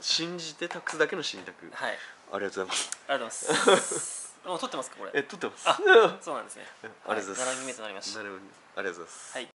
信じて託すだけの信託。 はい、 ありがとうございます。 ありがとうございますもう撮ってますかこれ。 撮ってます。 あ、そうなんですね。 ありがとうございます。 7人目となりました。 なるほど、ありがとうございます。 はい。